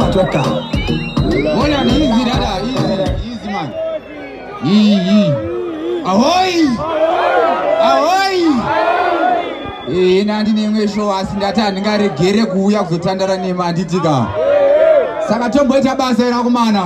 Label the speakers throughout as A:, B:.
A: Toka.
B: Bona ni easy dada, easy man. Ahoy! Ahoy! Nandi nemwe show asingati andingaregere kuuya kuzotandara nemi anditika. Saka tomboita basa rakumana.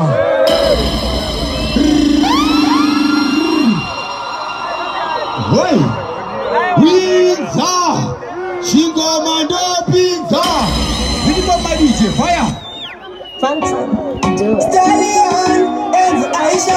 B: Ahoy! Pizza! Chingomando pizza! Video my DJ, fire!
C: Phantom, do it.
A: Stallion and Aisha.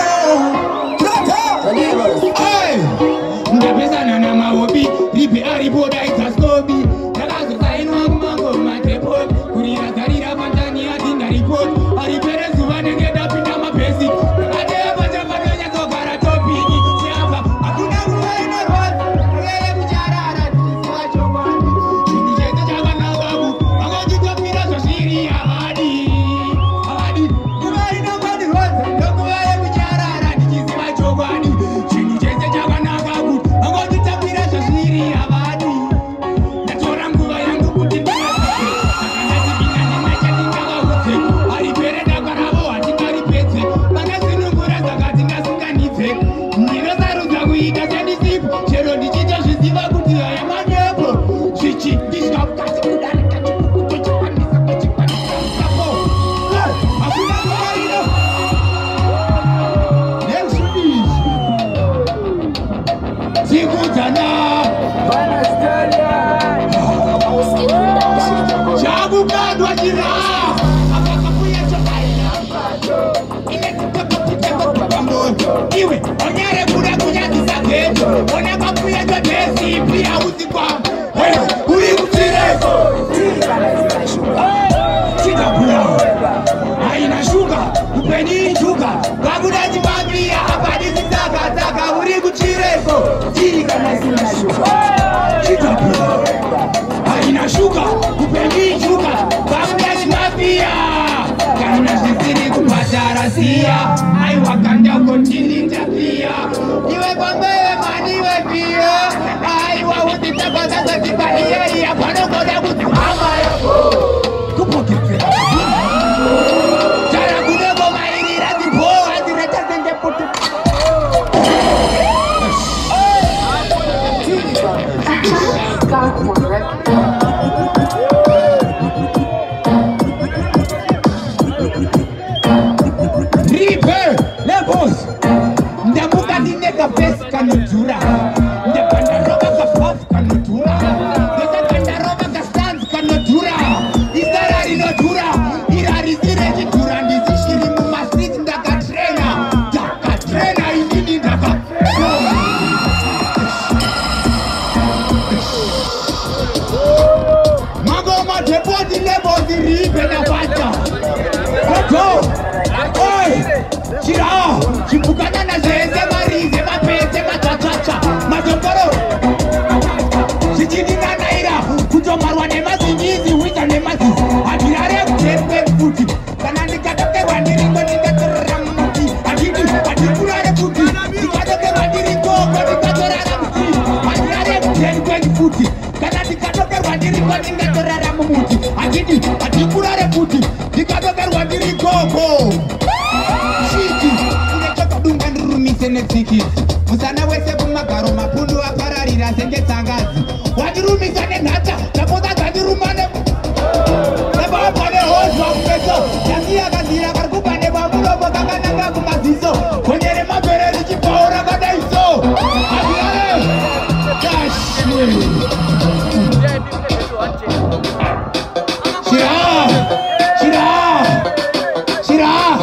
B: Hey! Ndapesa nana mawobi, ripe ariboda itaskobi. Nagazo sainwa kumango matepot. Kurira karira pantani atinda report. Aripere zuwane ngeda pinda mapesi. Nagate ya pacha patonya sokara topiki. Siapa, akuna kuwaino rwas. Ngele kucharara, tisiwa chobani. Chini chete chaka na wabu. Mango jito pira soshiri awadi. Awadi, kuwaino kwani rwas. Ndokuwae kucharara, tisiwa chobani. Chini chete chaka na wabu. Mango jito pira soshiri awadi. Natora nguva yangu kuti ndingasike. Sakandati inani nachatingawa utse. Aripere dakaravo hatingaripetse. Vanasinungura zakati ndasinganitse. Ndinosarudza kuita sendisipo. Chero ndichita zviziva kuti haya manepo. Zvichi ndizvakukati kudarika chikukuto chikwanisa kwechikwanisa sapo. Hakuna kuvarino. Nekushubizvi. Zikudzana. Chakukandwa chiraha. Akakapuya chokaina. Iwe, onyare kuda kunyadzisa geto. Ona kapuya chodesi, pia usikwamba. Uri kutireko. Chikapuya. Haina shuka, upenyi shuka. Kabuda chimabia, apadisi saka, uri kutireko. Chikana sina shuka. Chikapuya. Haina shuka, upenyi shuka. Kabuda chimabia. Kana zvisiri kupatara siya. Aiwakanda kontininda pia. Iwe kwambewe mani we pia. Aiwa utitapaza katika iya panokoda kutuhama yako. Kupokete. Jara kudego mairira zipo. Azireta zenge putu. Reaper, levels. Ndamuka nineka face kanudura. Ndapanda roba ka puff kanudura. Ndapanda roba ka stance kanudura. Izara rinodura. Irari zire chidura. Ndizishiri muma street ndakatrena. Ndakatrena inini ndakatrena. Magoma depoti levels ripe na pata. Go! Oi! Chira! Chipukana na zeze marize mapete matachacha matokoro. Chichini na naira kutomarwa ne mazingizi wita ne mazi. Adirare kutembe kuti. Kana nikatoke wandiringo nikatorara muti. Adikurare kuti. Nikatoke wandiringo nikatorara muti. Adirare kutembe kuti. Kana nikatoke wandiringo nikatorara muti. Adikurare kuti. Nikatoke wandiringo. Shiti, unetoka dunga nirumise nefiki. Musana wese kumagaro mapundu apararira senge tsangazi. Wadirumisa nenhata, tapoza dzadirumane. Nebapane hozwa kupeso. Yasiya kazira karikubane babulobo kakananga kumaziso. Konyere mabere richipaura kadaiso. Adirare. Shira.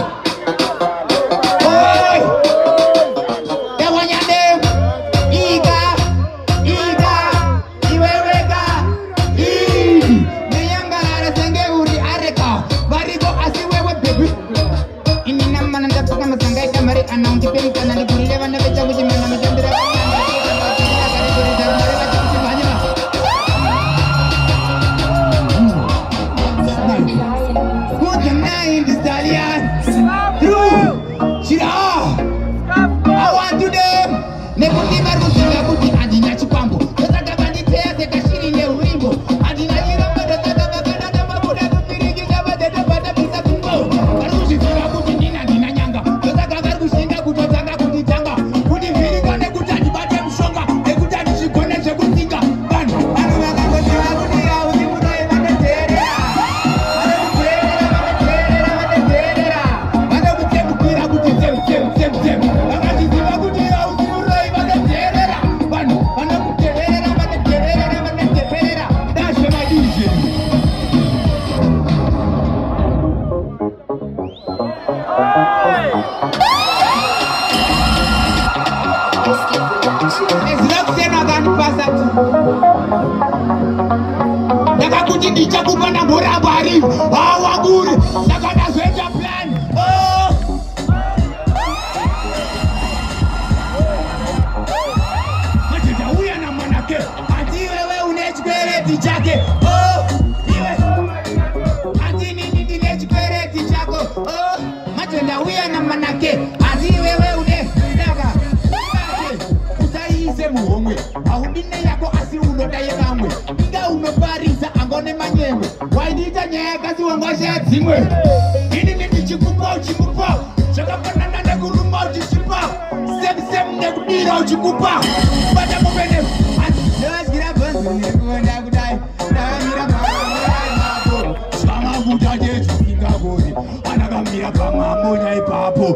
B: Ndakakutindicha kupana bora bari hawaguri ndakadazoita plan matendauya na mwanake ati wewe une chibereti chake iwe ati nini ndine chibereti chako matendauya na mwanake ati wewe une ndaka utaiise muhomwe audine yako asi unodaye kamwe inga unoparisa angone manyemwe waidita nyaya kasi wangwasha dzimwe ini ndichikupa uchikupa chakafanana nekuruma uchishipa sem nekudira uchikupa bata mupene ndavasgira bhanzi nekuenda kudai ndavamira pamako chamakuta chechusingakoni anakamira pamambonya ipapo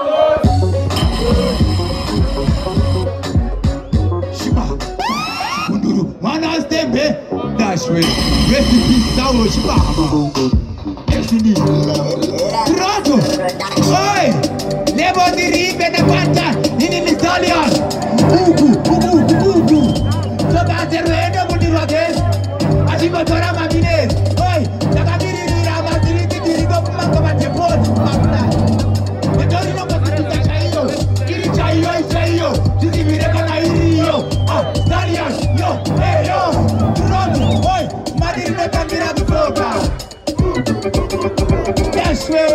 B: Mana stembe dashwe recipe sawo shibaba esini trato oi lebo diribe na panta nini misalian uku toka terwendo mudirwa kes ashiba tora mamine oi takabiri rama diriti dirigo kumanga matepot mamna ndori no kututa chayo kiri chayo tizibire kana iriyo Dalian yo hey yo Toronto oi madiri no kamera kutoka yes we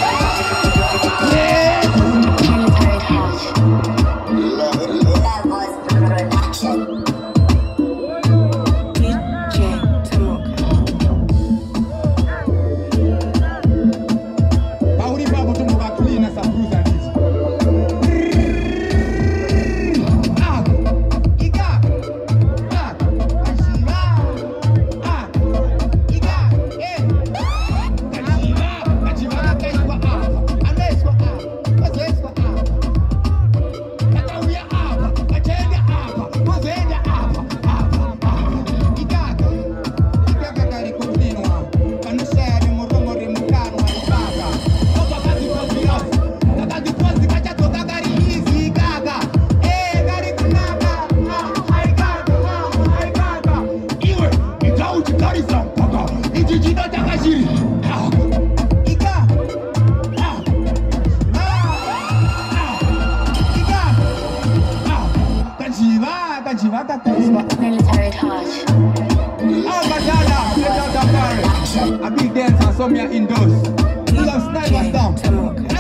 C: Military touch.
B: A big dance and some indoors. We have snipers down.